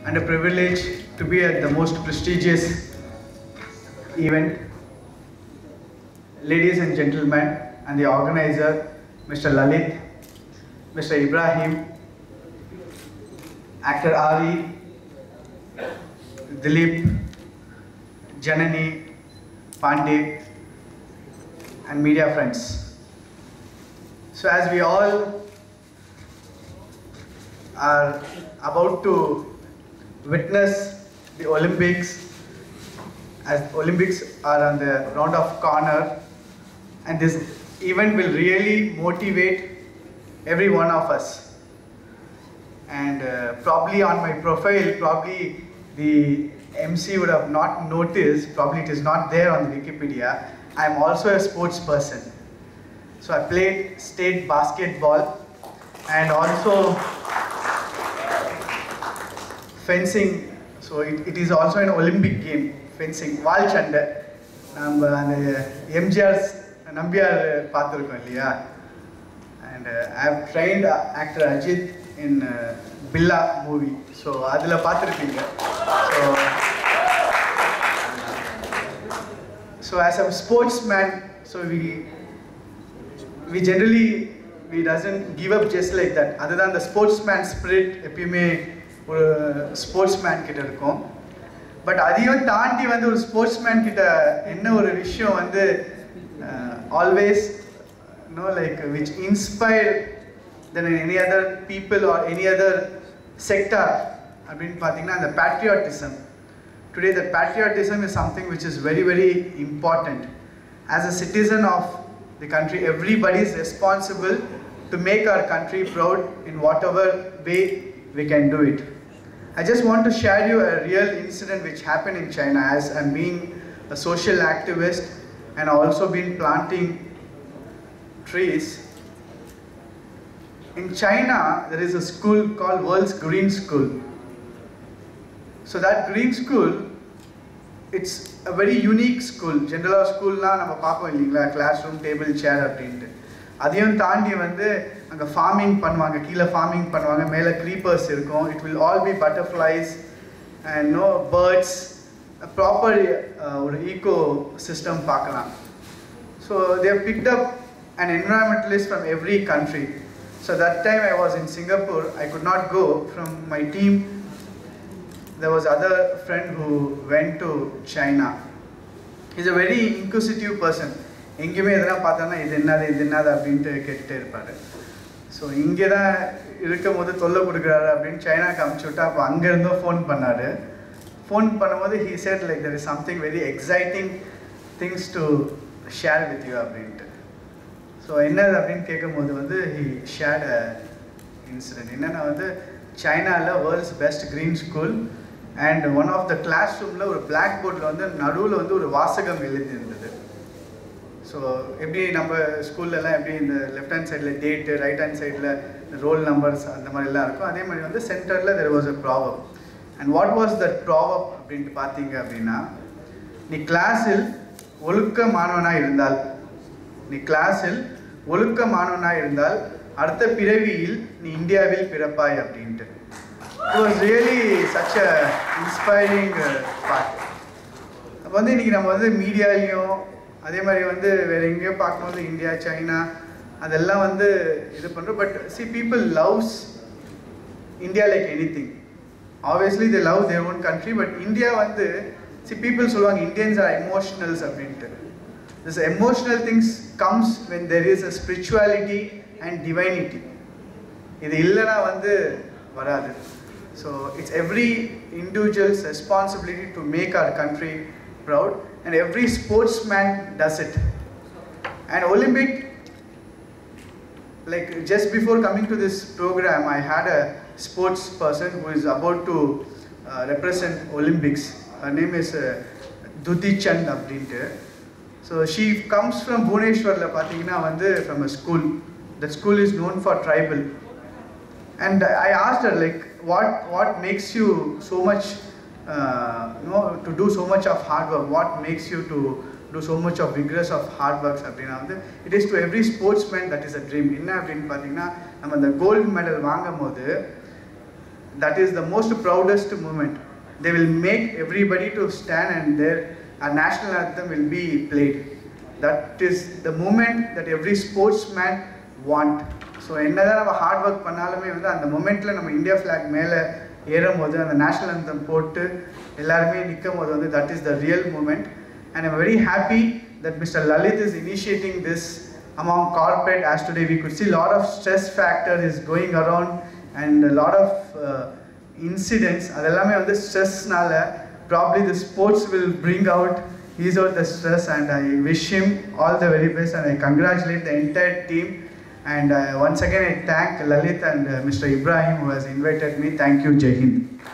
and a privilege to be at the most prestigious event. Ladies and gentlemen, and the organizer, Mr. Lalit, Mr. Ibrahim, actor Ari, Dilip, Janani, Pandey, and media friends. So as we all are about to witness the Olympics, as Olympics are on the round of corner, and this event will really motivate every one of us. And probably on my profile, probably the MC would have not noticed, probably it is not there on the Wikipedia. I am also a sports person. So I played state basketball and also fencing. So it is also an Olympic game, fencing. Wall chanda. MGR Nambiar Pathurukkom illaya. And I have trained actor Ajit in Billa movie. So adula paathirupinga. So as a sportsman, so we generally doesn't give up just like that. Other than the sportsman spirit, epiyume or sportsman kitta irukum. But adiyum taandi vandu or sportsman kitta enna or vishayam vandu always like which inspire than any other people or any other sector. I mean, the patriotism. Today, the patriotism is something which is very, very important. As a citizen of the country, everybody is responsible to make our country proud in whatever way we can do it. I just want to share you a real incident which happened in China, as I'm being a social activist and also been planting trees. In China, there is a school called World's Green School. So that green school, it's a very unique school. General school la nama paakom illingla, classroom, table, chair அப்படினு. அதையும் தாண்டி வந்து அங்க farming பண்ணுவாங்க, கீழ farming பண்ணுவாங்க, மேல creepers இருக்கும். It will all be butterflies and birds, a proper ஒரு ecosystem பார்க்கலாம். So they have picked up an environmentalist from every country. So that time I was in Singapore, I could not go. From my team, there was other friend who went to China. He's a very inquisitive person. எங்கேயுமே எதனா பார்த்தானா இது என்னது அப்படின்ட்டு கேட்டுட்டே இருப்பாரு. So இங்கே தான் இருக்கும் போது தொல்லை கொடுக்குறாரு அப்படின்னு சைனாக்கு அமுச்சு விட்டா அப்போ அங்கேருந்தோ ஃபோன் பண்ணார். ஃபோன் பண்ணும்போது he said like there is something very exciting things to share with you அப்படின்ட்டு. ஸோ என்னது அப்படின்னு கேட்கும்போது வந்து he shared a incident. என்னென்னா வந்து சைனாவில் world's best green school and one of the class ரூமில் ஒரு பிளாக் போர்டில் வந்து நடுவில் வந்து ஒரு வாசகம் எழுதியிருந்தது. ஸோ எப்படி நம்ம ஸ்கூல்லலாம் எப்படி இந்த லெஃப்ட் ஹேண்ட் சைடில் டேட்டு, ரைட் ஹேண்ட் சைடில் ரோல் நம்பர்ஸ் அந்த மாதிரிலாம் இருக்கும், அதே மாதிரி வந்து சென்டரில் there was a proverb. And what was that proverb அப்படின்ட்டு பார்த்தீங்க அப்படின்னா, நீ கிளாஸில் ஒழுக்கமானவனாக இருந்தால் அடுத்த பிறவியில் நீ இந்தியாவில் பிறப்பாய் அப்படின்ட்டு. It was really such a inspiring part. அப்போ வந்து இன்றைக்கி நம்ம வந்து மீடியாலையும் அதே மாதிரி வந்து வேறு எங்கேயோ பார்க்கும்போது இந்தியா, சைனா அதெல்லாம் வந்து இது பண்ணுறோம். But see, people loves India like anything. Obviously they love their own country, but India வந்து see, people சொல்லுவாங்க Indians are emotionals அப்படின்ட்டு. This emotional things comes when there is a spirituality and divinity. இது இல்லைனா வந்து வராது. So it's every individual's responsibility to make our country proud, and every sportsman does it. And Olympic, like just before coming to this program, I had a sports person who is about to represent Olympics. Her name is Duti Chand அப்படின்ட்டு. So she comes from Bhubaneswarல பார்த்தீங்கன்னா வந்து from a school. That school is known for tribal. And I asked her like, what makes you so much, to do so much of hard work? What makes you to do so much of vigorous of hard works அப்படின்னா வந்து it is to every sportsman that is a dream. என்ன அப்படின்னு பார்த்தீங்கன்னா நம்ம அந்த gold medal வாங்கும் போது that is the most proudest moment. They will make everybody to stand and their national anthem will be played. That is the moment that every sportsman want. So என்னதான் நம்ம hard work பண்ணாலுமே வந்து அந்த மொமெண்ட்டில் நம்ம India flag மேலே ஏறும் போது அந்த நேஷ்னல் அந்தம் போட்டு எல்லாருமே நிற்கும் போது வந்து that is the real moment. And I'm very happy that Mr. Lalit is initiating this among corporate, as today we could see a lot of stress factor is going around and a lot of incidents. அதெல்லாமே வந்து ஸ்ட்ரெஸ்னால probably the sports will bring out ease out the stress, and I wish him all the very best and I congratulate the entire team. And once again I thank Lalit and Mr. Ibrahim who has invited me. Thank you. Jai Hind.